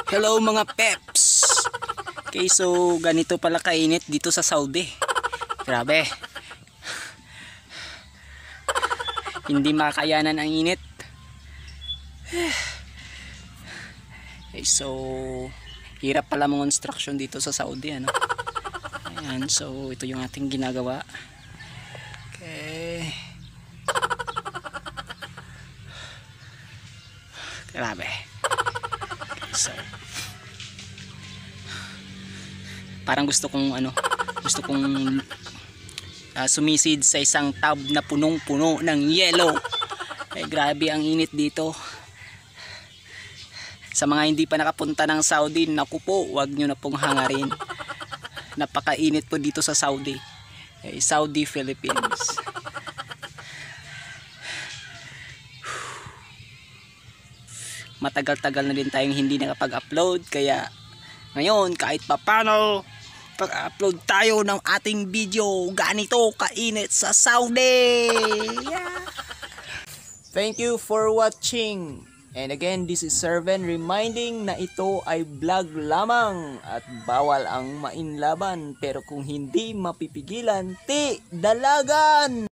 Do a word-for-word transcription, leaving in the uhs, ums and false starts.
Hello mga peps. Okay, so ganito pala kainit dito sa Saudi. Grabe. Hindi makayanan ang init. Okay, so hirap pala mga construction dito sa Saudi, ano. Ayan, so ito yung ating ginagawa. Okay. Grabe. Okay, so parang gusto kong ano, gusto kong uh, sumisid sa isang tub na punong-puno ng yellow. Eh, grabe ang init dito. Sa mga hindi pa nakapunta ng Saudi, naku po, wag nyo na pong hangarin. Napakainit po dito sa Saudi. Eh, Saudi, Philippines. Matagal-tagal na din tayong hindi nakapag-upload, kaya ngayon kahit papano pag-upload tayo ng ating video. Ganito kainit sa Saudi. Yeah. Thank you for watching. And again, this is Serven reminding na ito ay vlog lamang at bawal ang mainlaban. Pero kung hindi mapipigilan, ti dalagan!